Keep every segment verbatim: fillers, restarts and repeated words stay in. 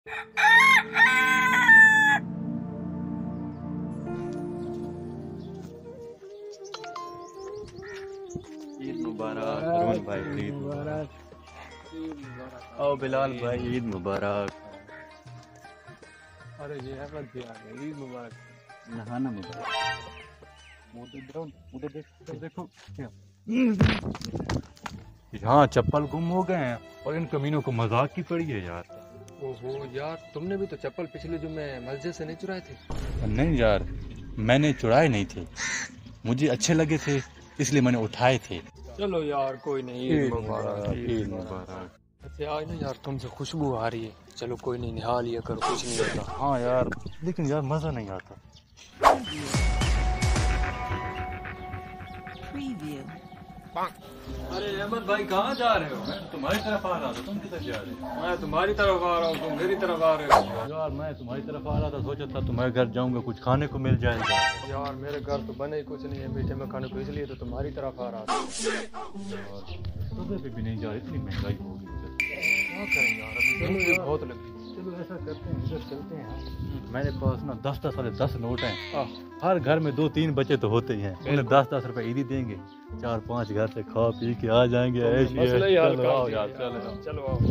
ईद मुबारक अरुण भाई, ईद मुबारक। ओ बिलाल भाई, ईद मुबारक। अरे ये अहमद भी आ गए, ईद मुबारक। नहाना मुबारक। उधर देख, उधर देखो। यहाँ चप्पल गुम हो गए हैं और इन कमीनों को मजाक की पड़ी है यार। ओहो यार, तुमने भी तो चप्पल पिछले जुम्मे मस्जिद से नहीं चुराए थे? नहीं यार, मैंने चुराए नहीं थे, मुझे अच्छे लगे थे इसलिए मैंने उठाए थे। चलो यार कोई नहीं, ईद मुबारक, ईद मुबारक। अच्छा आज ना यार तुमसे खुशबू आ रही है, चलो कोई नहीं, निहा लिया करो, कुछ नहीं होता। हाँ यार, लेकिन यार मजा नहीं आता। अरे अहमद भाई कहाँ जा रहे हो? मैं तुम्हारी तरफ आ रहा था, तुम किधर जा रहे हो? मैं तुम्हारी तरफ आ रहा हूँ, तुम मेरी तरफ आ रहे हो। यार मैं तुम्हारी तरफ आ रहा था, सोचा था तुम्हारे घर जाऊंगा, कुछ खाने को मिल जाएगा। यार मेरे घर तो बने ही कुछ नहीं है मीठे में खाने को, इसलिए तो तुम्हारी तरफ आ रहा था। सुबह पे भी नहीं जा रही, इतनी महंगाई होगी। क्या करें यार, अभी गर्मी भी बहुत लगी। चलो ऐसा करते हैं, इधर चलते हैं। मेरे पास ना दस दस वाले दस नोट हैं। हर घर में दो तीन बच्चे तो होते ही हैं, उन्हें दस दस रुपए ईदी देंगे, चार पांच घर से खा पी के आ जाएंगे। मसला ही हल चलो कर आओ दिया यार, यार, चलो चलो आओ।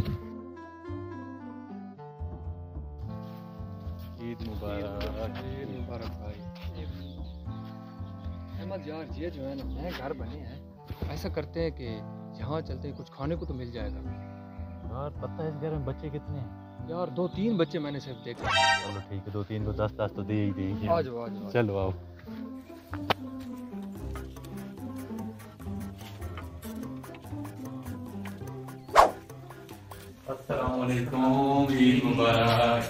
ईद मुबारक। ईद मुबारक भाई। अहमद यार ये जो है ना नए घर बने हैं, ऐसा करते हैं कि यहाँ चलते हैं, कुछ खाने को तो मिल जाएगा। यार पता है इस घर में बच्चे कितने हैं? यार दो तीन बच्चे मैंने सिर्फ देखे। चलो ठीक है, दो तीन को दस दस तो दे ही देंगे। आ जाओ आ जाओ। चलो आओ। अस्सलाम वालेकुम, ईद मुबारक।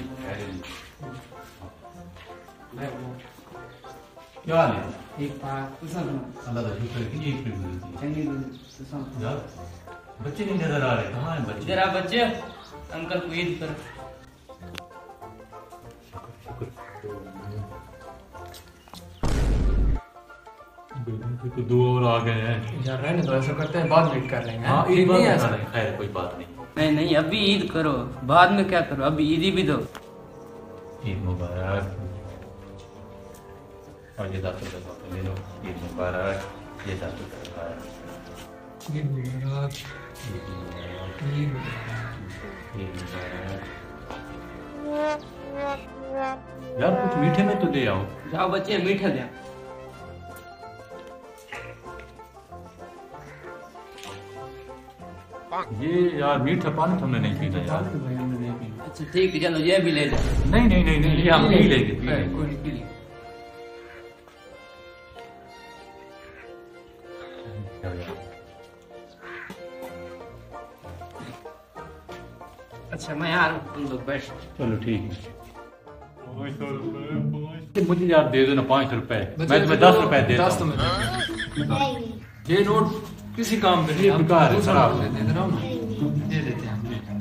क्या हाल है? ठीक ठाक। अल्लाह का शुक्र है कि ईद पे गुजरी। यार बच्चे नहीं नजर आ रहे, कहाँ हैं बच्चे? जरा बच्चे अंकल को ईद कर। तो दो और आ गए हैं यार रहने दो, ऐसा करते हैं बाद में ईद कर लेंगे। हाँ, ठीक ईद नहीं है बाद ऐसा? में खैर कोई बात नहीं। नहीं नहीं अभी ईद करो, बाद में क्या करो, अभी ईद ही भी दो। ईद मुबारक। और ये दस रुपये का ले लो। ईद मुबारक। ये दस रुपये का है। ईद मुबारक। ईद मुबारक। ईद मुबारक। ईद मुबारक। यार कुछ मीठे में तो दे आओ। जाओ बच्चे मीठा दे। ये यार मीठा पानी तो हमने नहीं पीना यार। अच्छा ठीक है, चलो ये भी ले जाओ। नहीं नहीं नहीं नहीं, ये हम पी लेंगे, पी कोई लेंगे। नहीं पी लीजिए। अच्छा मैं आ रहा हूँ, तुम लोग बैठ। चलो ठीक है। मुझे यार दे दो ना पाँच सौ रुपए, मैं तुम्हें दस रुपए देता दस तो हूँ। मैं ये नोट किसी काम पे नहीं, ये बेकार है, दूसरा खराब नोट है। दे देना, दे देते हैं।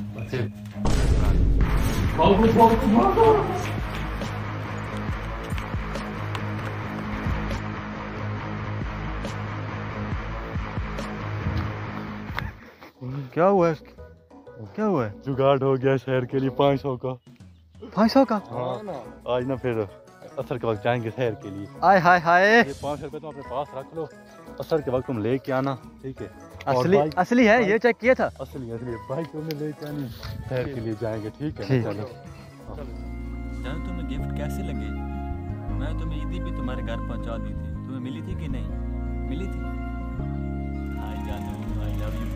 क्या हुआ है? क्या हुआ है? जुगाड़ हो गया शहर के लिए पाँच सौ का। पाँच सौ का? हाँ ना। आज ना फिर असर के वक्त जाएंगे शहर के लिए। आय हाय हाय, ये पाँच सौ रुपए तुम अपने पास रख लो, असर के वक्त तुम लेके आना, ठीक है? और असली बाइक- असली है, ये चेक किया था। असली असली बाइक तुमने लेके आनी, शहर के लिए जाएंगे, ठीक है? ठीक। चलो। जानो तुम्हें गिफ्ट कैसे लगे? मैं तुम्हें ईदी भी तुम्हारे घर पहुंचा दी थी, तुम्हें मिली थी कि नहीं? मिली थी? हाय जानू, आई लव यू।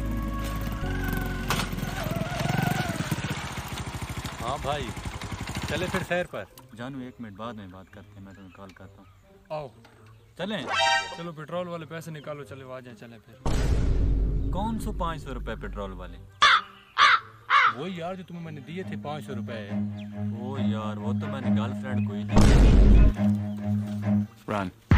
हाँ भाई, चले फिर शहर पर। जानू एक मिनट बाद में बात करते हैं, मैं तुम्हें कॉल करता हूँ। आओ चलें? चलो पेट्रोल वाले पैसे निकालो, चले आ जाए, चले फिर। कौन सो पाँच सौ रुपये पेट्रोल वाले? वही यार जो तुम्हें मैंने दिए थे पाँच सौ रुपए। ओ यार वो तो मैंने गर्लफ्रेंड को ही दी। रन।